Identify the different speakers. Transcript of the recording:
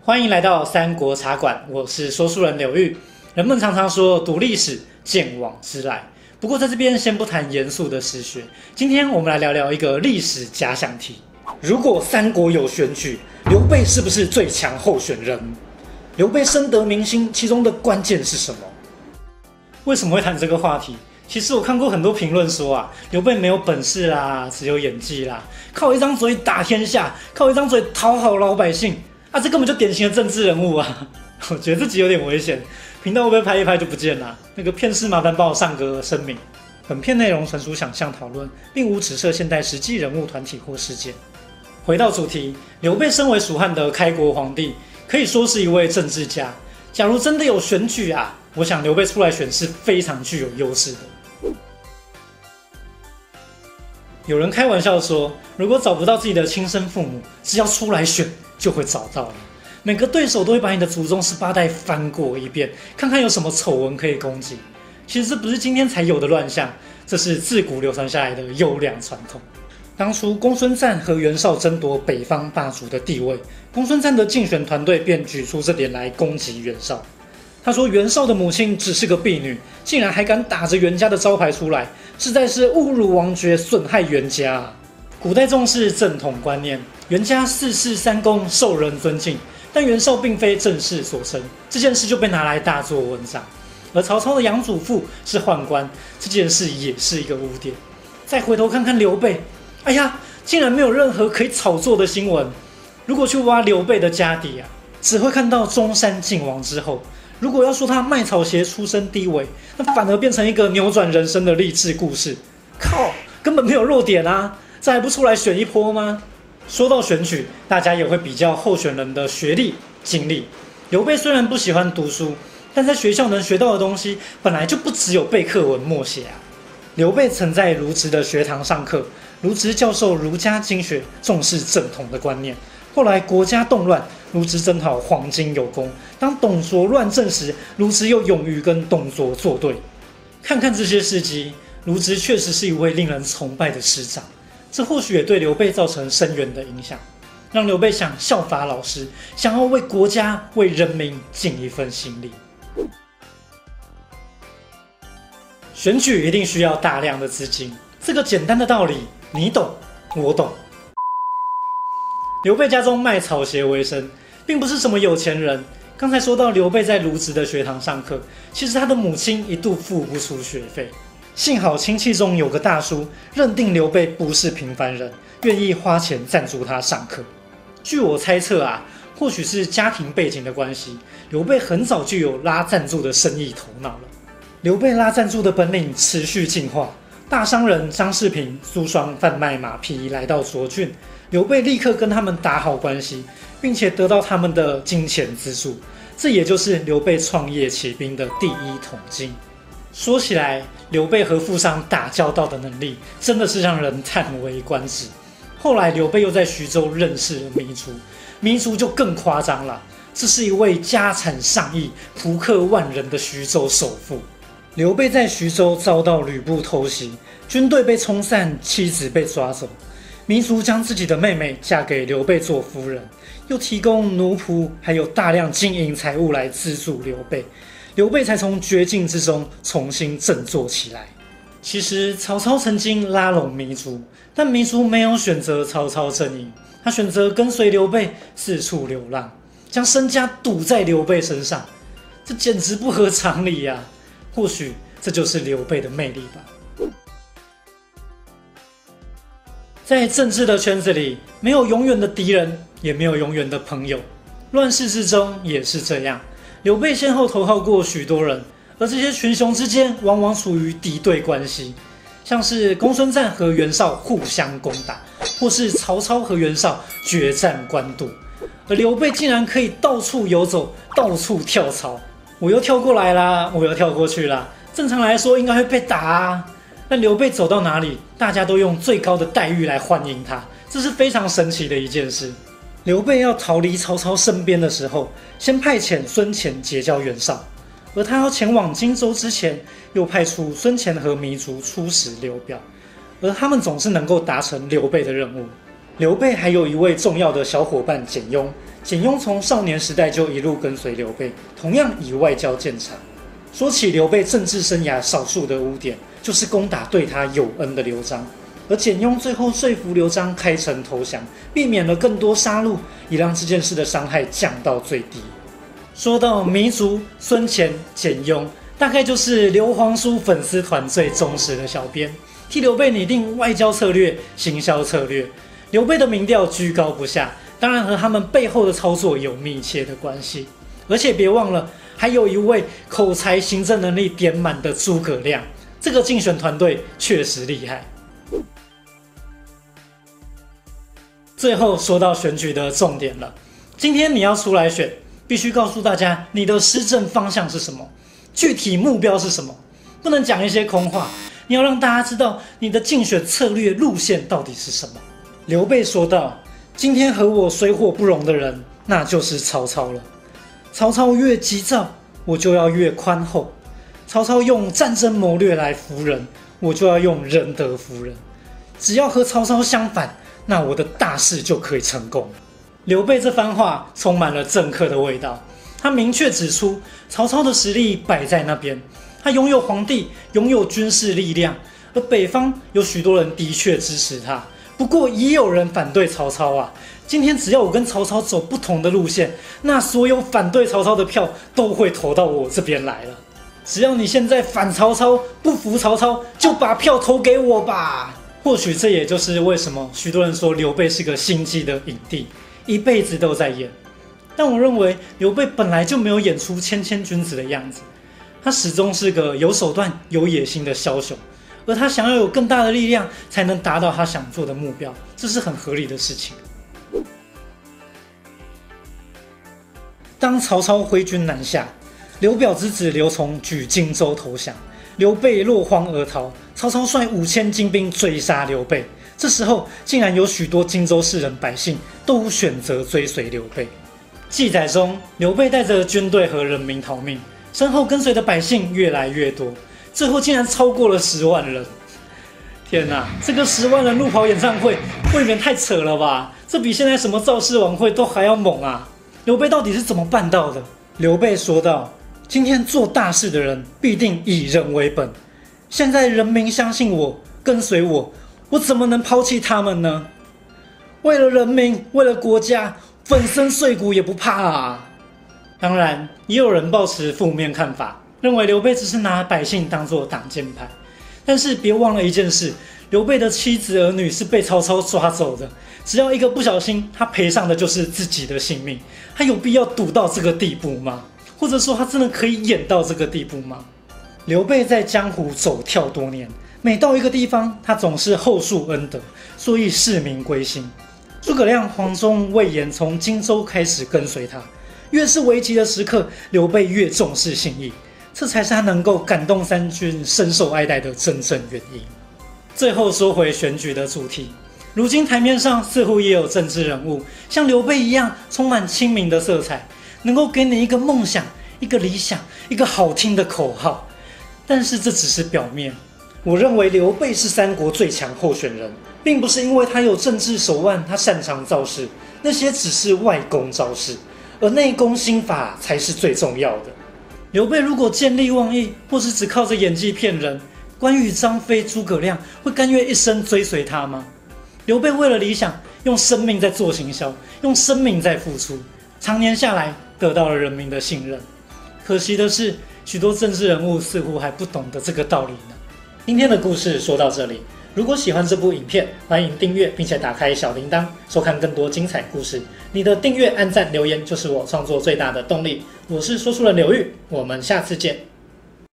Speaker 1: 欢迎来到三国茶馆，我是说书人柳玉。人们常常说读历史，见往知来。不过在这边先不谈严肃的史学，今天我们来聊聊一个历史假想题：如果三国有选举，刘备是不是最强候选人？刘备深得民心，其中的关键是什么？为什么会谈这个话题？其实我看过很多评论说刘备没有本事啦，只有演技啦，靠一张嘴打天下，靠一张嘴讨好老百姓。这根本就典型的政治人物啊！我觉得自己有点危险，频道会不会拍一拍就不见了？那个片师麻烦帮我上个声明。本片内容纯属想象讨论，并无指涉现代实际人物、团体或事件。回到主题，刘备身为蜀汉的开国皇帝，可以说是一位政治家。假如真的有选举我想刘备出来选是非常具有优势的。有人开玩笑说，如果找不到自己的亲生父母，只要出来选就会找到了。每个对手都会把你的祖宗18代翻过一遍，看看有什么丑闻可以攻击。其实这不是今天才有的乱象，这是自古流传下来的优良传统。当初公孙瓒和袁绍争夺北方霸主的地位，公孙瓒的竞选团队便举出这点来攻击袁绍。他说袁绍的母亲只是个婢女，竟然还敢打着袁家的招牌出来，实在是侮辱王爵，损害袁家。古代重视正统观念，袁家4世3公受人尊敬，但袁绍并非正室所生，这件事就被拿来大做文章。而曹操的养祖父是宦官，这件事也是一个污点。再回头看看刘备，竟然没有任何可以炒作的新闻。如果去挖刘备的家底只会看到中山靖王之后。如果要说他卖草鞋出身低微，那反而变成一个扭转人生的励志故事。靠，根本没有弱点这还不出来选一波吗？说到选举，大家也会比较候选人的学历、经历。刘备虽然不喜欢读书，但在学校能学到的东西本来就不只有背课文默写刘备曾在卢植的学堂上课，卢植教授儒家经学，重视正统的观念。后来国家动乱，卢植征讨黄巾有功。当董卓乱政时，卢植又勇于跟董卓作对。看看这些事迹，卢植确实是一位令人崇拜的师长。这或许也对刘备造成深远的影响，让刘备想效法老师，想要为国家、为人民尽一份心力。选举一定需要大量的资金，这个简单的道理，你懂，我懂。刘备家中卖草鞋为生，并不是什么有钱人。刚才说到刘备在卢植的学堂上课，其实他的母亲一度付不出学费。幸好亲戚中有个大叔认定刘备不是平凡人，愿意花钱赞助他上课。据我猜测或许是家庭背景的关系，刘备很早就有拉赞助的生意头脑了。刘备拉赞助的本领持续进化，大商人张世平、苏双贩卖马匹来到涿郡，刘备立刻跟他们打好关系，并且得到他们的金钱资助，这也就是刘备创业起兵的第一桶金。说起来，刘备和富商打交道的能力真的是让人叹为观止。后来刘备又在徐州认识了糜竺，糜竺就更夸张了，这是一位家产上亿、仆客万人的徐州首富。刘备在徐州遭到吕布偷袭，军队被冲散，妻子被抓走。糜竺将自己的妹妹嫁给刘备做夫人，又提供奴仆，还有大量金银财物来资助刘备。刘备才从绝境之中重新振作起来。其实曹操曾经拉拢糜竺，但糜竺没有选择曹操阵营，他选择跟随刘备四处流浪，将身家赌在刘备身上，这简直不合常理或许这就是刘备的魅力吧。在政治的圈子里，没有永远的敌人，也没有永远的朋友。乱世之中也是这样。刘备先后投靠过许多人，而这些群雄之间往往处于敌对关系，像是公孙瓒和袁绍互相攻打，或是曹操和袁绍决战官渡。而刘备竟然可以到处游走，到处跳槽。我又跳过来啦，我又跳过去啦。正常来说应该会被打但刘备走到哪里，大家都用最高的待遇来欢迎他，这是非常神奇的一件事。刘备要逃离曹操身边的时候，先派遣孙乾结交袁绍，而他要前往荆州之前，又派出孙乾和糜竺出使刘表，而他们总是能够达成刘备的任务。 刘备还有一位重要的小伙伴简雍，简雍从少年时代就一路跟随刘备，同样以外交见长。说起刘备政治生涯少数的污点，就是攻打对他有恩的刘璋，而简雍最后说服刘璋开城投降，避免了更多杀戮，以让这件事的伤害降到最低。说到糜竺、孙乾、简雍，大概就是刘皇叔粉丝团最忠实的小编，替刘备拟定外交策略、行销策略。刘备的民调居高不下，当然和他们背后的操作有密切的关系。而且别忘了，还有一位口才、行政能力点满的诸葛亮，这个竞选团队确实厉害。最后说到选举的重点了，今天你要出来选，必须告诉大家你的施政方向是什么，具体目标是什么，不能讲一些空话，你要让大家知道你的竞选策略路线到底是什么。刘备说道：“今天和我水火不容的人，那就是曹操了。曹操越急躁，我就要越宽厚；曹操用战争谋略来服人，我就要用仁德服人。只要和曹操相反，那我的大事就可以成功。”刘备这番话充满了政客的味道，他明确指出曹操的实力摆在那边，他拥有皇帝，拥有军事力量，而北方有许多人的确支持他，不过也有人反对曹操啊。今天只要我跟曹操走不同的路线，那所有反对曹操的票都会投到我这边来了。只要你现在反曹操，不服曹操，就把票投给我吧。或许这也就是为什么许多人说刘备是个心机的影帝，一辈子都在演。但我认为刘备本来就没有演出谦谦君子的样子，他始终是个有手段、有野心的枭雄，而他想要有更大的力量，才能达到他想做的目标，这是很合理的事情。当曹操挥军南下，刘表之子刘琮举荆州投降，刘备落荒而逃，曹操率5000精兵追杀刘备。这时候竟然有许多荆州士人百姓都选择追随刘备。记载中，刘备带着军队和人民逃命，身后跟随的百姓越来越多，最后竟然超过了10万人。天哪，这个10万人路跑演唱会未免太扯了吧？这比现在什么造势晚会都还要猛啊！刘备到底是怎么办到的？刘备说道：“今天做大事的人必定以人为本。现在人民相信我，跟随我，我怎么能抛弃他们呢？为了人民，为了国家，粉身碎骨也不怕啊！”当然，也有人抱持负面看法，认为刘备只是拿百姓当作挡箭牌。但是别忘了一件事，刘备的妻子儿女是被曹操抓走的，只要一个不小心，他赔上的就是自己的性命。他有必要赌到这个地步吗？或者说他真的可以演到这个地步吗？刘备在江湖走跳多年，每到一个地方，他总是厚树恩德，所以市民归心。诸葛亮、黄忠、魏延从荆州开始跟随他，越是危急的时刻，刘备越重视信义，这才是他能够感动三军、深受爱戴的真正原因。最后说回选举的主题，如今台面上似乎也有政治人物像刘备一样充满亲民的色彩，能够给你一个梦想、一个理想、一个好听的口号。但是这只是表面。我认为刘备是三国最强候选人，并不是因为他有政治手腕，他擅长造势，那些只是外功招式，而内功心法才是最重要的。刘备如果见利忘义，或是只靠着演技骗人，关羽、张飞、诸葛亮会甘愿一生追随他吗？刘备为了理想，用生命在做行销，用生命在付出，常年下来得到了人民的信任。可惜的是，许多政治人物似乎还不懂得这个道理呢。今天的故事说到这里，如果喜欢这部影片，欢迎订阅并且打开小铃铛，收看更多精彩故事。你的订阅、按赞、留言就是我创作最大的动力。我是说书人刘玉，我们下次见。